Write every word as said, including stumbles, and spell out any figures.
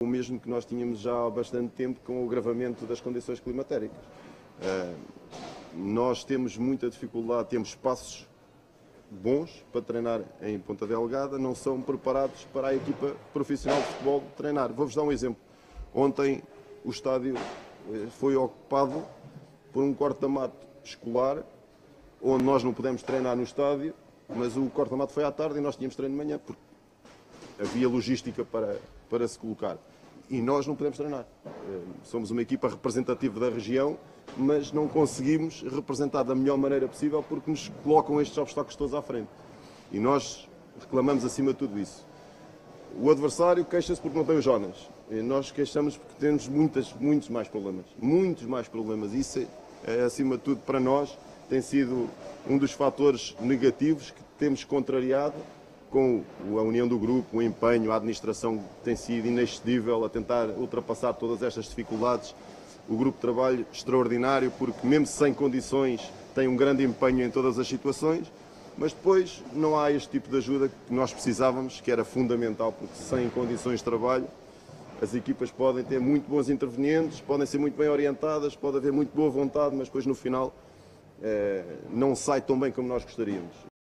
o mesmo que nós tínhamos já há bastante tempo com o agravamento das condições climatéricas. Uh, nós temos muita dificuldade, temos espaços bons para treinar em Ponta Delgada, não são preparados para a equipa profissional de futebol treinar. Vou-vos dar um exemplo. Ontem o estádio foi ocupado por um corta-mato escolar, onde nós não pudemos treinar no estádio, mas o corta-mato foi à tarde e nós tínhamos treino de manhã, porque havia logística para, para se colocar. E nós não podemos treinar. Somos uma equipa representativa da região, mas não conseguimos representar da melhor maneira possível porque nos colocam estes obstáculos todos à frente. E nós reclamamos acima de tudo isso. O adversário queixa-se porque não tem o Jonas. E nós queixamos porque temos muitas, muitos mais problemas. Muitos mais problemas. Isso é, acima de tudo, para nós, tem sido um dos fatores negativos que temos contrariado com a união do grupo, o empenho, a administração tem sido inexcedível a tentar ultrapassar todas estas dificuldades. O grupo de trabalho extraordinário, porque mesmo sem condições tem um grande empenho em todas as situações, mas depois não há este tipo de ajuda que nós precisávamos, que era fundamental, porque sem condições de trabalho as equipas podem ter muito bons intervenientes, podem ser muito bem orientadas, pode haver muito boa vontade, mas depois no final eh, não sai tão bem como nós gostaríamos.